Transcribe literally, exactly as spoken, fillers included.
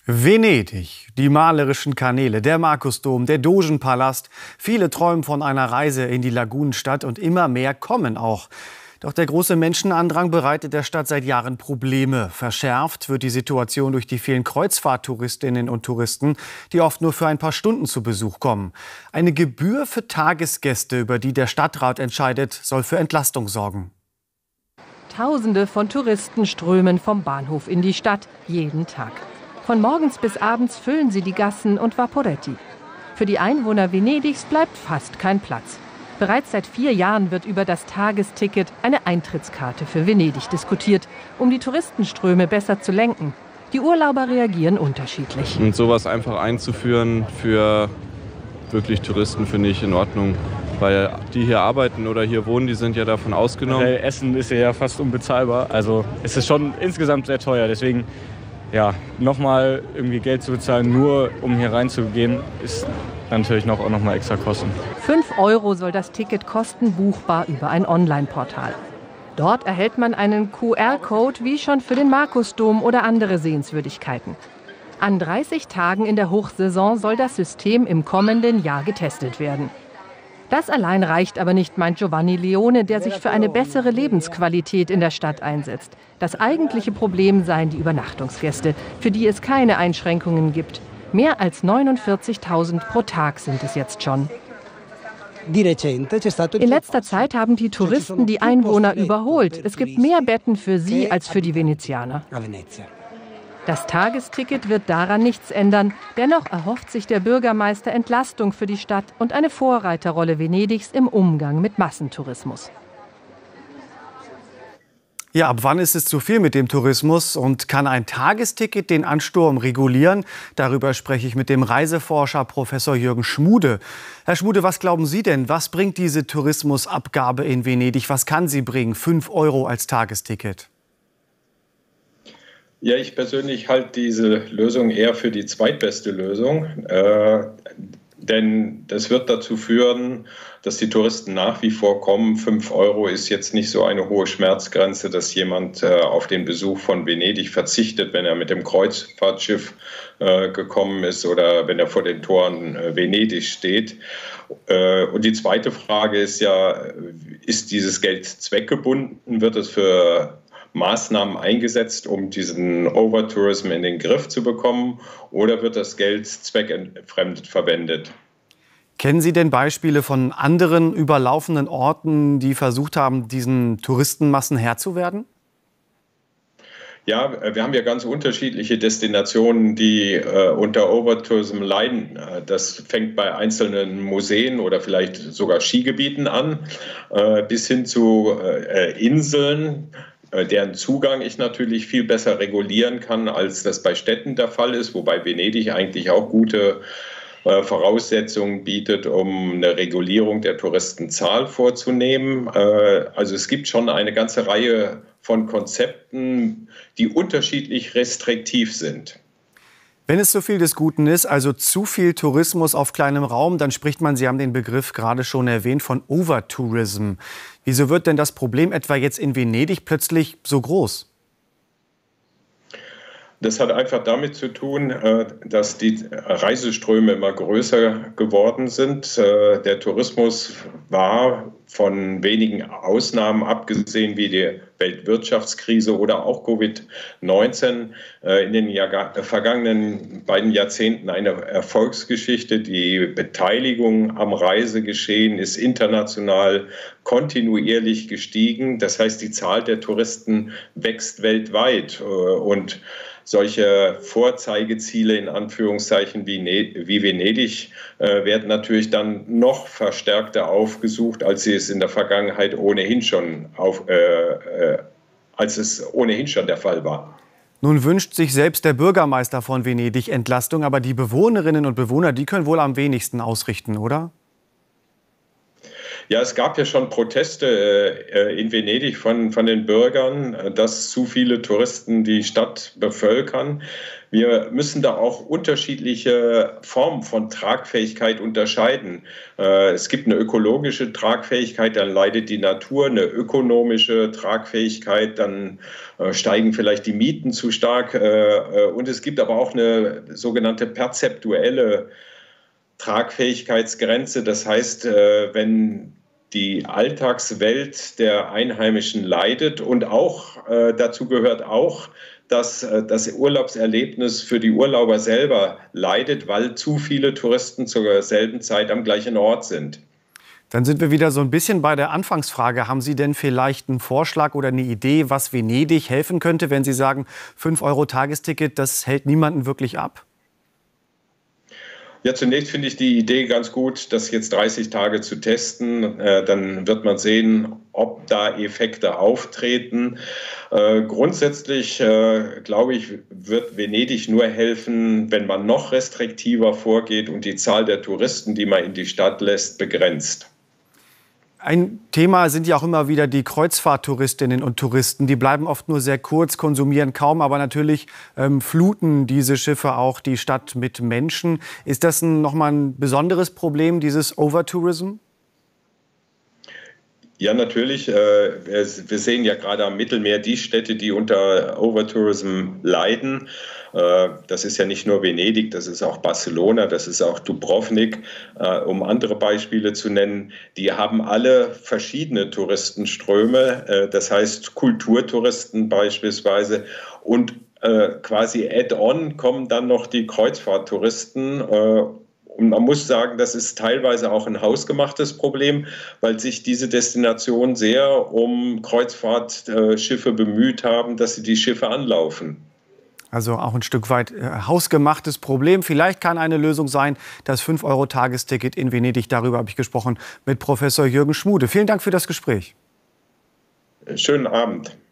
Venedig, die malerischen Kanäle, der Markusdom, der Dogenpalast. Viele träumen von einer Reise in die Lagunenstadt und immer mehr kommen auch. Doch der große Menschenandrang bereitet der Stadt seit Jahren Probleme. Verschärft wird die Situation durch die vielen Kreuzfahrttouristinnen und Touristen, die oft nur für ein paar Stunden zu Besuch kommen. Eine Gebühr für Tagesgäste, über die der Stadtrat entscheidet, soll für Entlastung sorgen. Tausende von Touristen strömen vom Bahnhof in die Stadt jeden Tag. Von morgens bis abends füllen sie die Gassen und Vaporetti. Für die Einwohner Venedigs bleibt fast kein Platz. Bereits seit vier Jahren wird über das Tagesticket, eine Eintrittskarte für Venedig, diskutiert, um die Touristenströme besser zu lenken. Die Urlauber reagieren unterschiedlich. Und sowas einfach einzuführen für wirklich Touristen finde ich in Ordnung. Weil die hier arbeiten oder hier wohnen, die sind ja davon ausgenommen. Essen ist ja fast unbezahlbar. Also es ist schon insgesamt sehr teuer. Deswegen ja, nochmal irgendwie Geld zu bezahlen, nur um hier reinzugehen, ist natürlich noch, auch nochmal extra Kosten. Fünf Euro soll das Ticket kosten, buchbar über ein Online-Portal. Dort erhält man einen Q R-Code wie schon für den Markusdom oder andere Sehenswürdigkeiten. An dreißig Tagen in der Hochsaison soll das System im kommenden Jahr getestet werden. Das allein reicht aber nicht, meint Giovanni Leone, der sich für eine bessere Lebensqualität in der Stadt einsetzt. Das eigentliche Problem seien die Übernachtungsgäste, für die es keine Einschränkungen gibt. Mehr als neunundvierzigtausend pro Tag sind es jetzt schon. In letzter Zeit haben die Touristen die Einwohner überholt. Es gibt mehr Betten für sie als für die Venezianer. Das Tagesticket wird daran nichts ändern. Dennoch erhofft sich der Bürgermeister Entlastung für die Stadt und eine Vorreiterrolle Venedigs im Umgang mit Massentourismus. Ja, ab wann ist es zu viel mit dem Tourismus und kann ein Tagesticket den Ansturm regulieren? Darüber spreche ich mit dem Reiseforscher Professor Jürgen Schmude. Herr Schmude, was glauben Sie denn? Was bringt diese Tourismusabgabe in Venedig? Was kann sie bringen? Fünf Euro als Tagesticket. Ja, ich persönlich halte diese Lösung eher für die zweitbeste Lösung, äh, denn das wird dazu führen, dass die Touristen nach wie vor kommen. Fünf Euro ist jetzt nicht so eine hohe Schmerzgrenze, dass jemand äh, auf den Besuch von Venedig verzichtet, wenn er mit dem Kreuzfahrtschiff äh, gekommen ist oder wenn er vor den Toren äh, Venedig steht. Äh, und die zweite Frage ist ja, ist dieses Geld zweckgebunden? Wird es für Maßnahmen eingesetzt, um diesen Overtourism in den Griff zu bekommen, oder wird das Geld zweckentfremdet verwendet? Kennen Sie denn Beispiele von anderen überlaufenden Orten, die versucht haben, diesen Touristenmassen Herr zu werden? Ja, wir haben ja ganz unterschiedliche Destinationen, die äh, unter Overtourism leiden. Das fängt bei einzelnen Museen oder vielleicht sogar Skigebieten an, äh, bis hin zu äh, Inseln, deren Zugang ich natürlich viel besser regulieren kann, als das bei Städten der Fall ist, wobei Venedig eigentlich auch gute äh, Voraussetzungen bietet, um eine Regulierung der Touristenzahl vorzunehmen. Äh, also es gibt schon eine ganze Reihe von Konzepten, die unterschiedlich restriktiv sind. Wenn es so viel des Guten ist, also zu viel Tourismus auf kleinem Raum, dann spricht man, Sie haben den Begriff gerade schon erwähnt, von Overtourism. Wieso wird denn das Problem etwa jetzt in Venedig plötzlich so groß? Das hat einfach damit zu tun, dass die Reiseströme immer größer geworden sind. Der Tourismus war von wenigen Ausnahmen, abgesehen wie die Weltwirtschaftskrise oder auch Covid neunzehn, in den vergangenen beiden Jahrzehnten eine Erfolgsgeschichte. Die Beteiligung am Reisegeschehen ist international kontinuierlich gestiegen. Das heißt, die Zahl der Touristen wächst weltweit und solche Vorzeigeziele in Anführungszeichen wie, ne wie Venedig äh, werden natürlich dann noch verstärkter aufgesucht, als sie es in der Vergangenheit ohnehin schon auf, äh, äh, als es ohnehin schon der Fall war. Nun wünscht sich selbst der Bürgermeister von Venedig Entlastung, aber die Bewohnerinnen und Bewohner, die können wohl am wenigsten ausrichten, oder? Ja, es gab ja schon Proteste äh, in Venedig von, von den Bürgern, dass zu viele Touristen die Stadt bevölkern. Wir müssen da auch unterschiedliche Formen von Tragfähigkeit unterscheiden. Äh, es gibt eine ökologische Tragfähigkeit, dann leidet die Natur, eine ökonomische Tragfähigkeit, dann äh, steigen vielleicht die Mieten zu stark. Äh, und es gibt aber auch eine sogenannte perzeptuelle Tragfähigkeitsgrenze. Das heißt, äh, wenn die Alltagswelt der Einheimischen leidet und auch äh, dazu gehört auch, dass äh, das Urlaubserlebnis für die Urlauber selber leidet, weil zu viele Touristen zur selben Zeit am gleichen Ort sind. Dann sind wir wieder so ein bisschen bei der Anfangsfrage. Haben Sie denn vielleicht einen Vorschlag oder eine Idee, was Venedig helfen könnte, wenn Sie sagen, fünf Euro Tagesticket, das hält niemanden wirklich ab? Ja, zunächst finde ich die Idee ganz gut, das jetzt dreißig Tage zu testen. Äh, dann wird man sehen, ob da Effekte auftreten. Äh, grundsätzlich, äh, glaube ich, wird Venedig nur helfen, wenn man noch restriktiver vorgeht und die Zahl der Touristen, die man in die Stadt lässt, begrenzt. Ein Thema sind ja auch immer wieder die Kreuzfahrttouristinnen und Touristen. Die bleiben oft nur sehr kurz, konsumieren kaum, aber natürlich ähm, fluten diese Schiffe auch die Stadt mit Menschen. Ist das ein, nochmal ein besonderes Problem, dieses Overtourism? Ja, natürlich. Wir sehen ja gerade am Mittelmeer die Städte, die unter Overtourism leiden. Das ist ja nicht nur Venedig, das ist auch Barcelona, das ist auch Dubrovnik, um andere Beispiele zu nennen. Die haben alle verschiedene Touristenströme, das heißt Kulturtouristen beispielsweise. Und quasi add-on kommen dann noch die Kreuzfahrttouristen. Und man muss sagen, das ist teilweise auch ein hausgemachtes Problem, weil sich diese Destinationen sehr um Kreuzfahrtschiffe bemüht haben, dass sie die Schiffe anlaufen. Also auch ein Stück weit äh, hausgemachtes Problem. Vielleicht kann eine Lösung sein, das fünf Euro Tagesticket in Venedig. Darüber habe ich gesprochen mit Professor Jürgen Schmude. Vielen Dank für das Gespräch. Schönen Abend.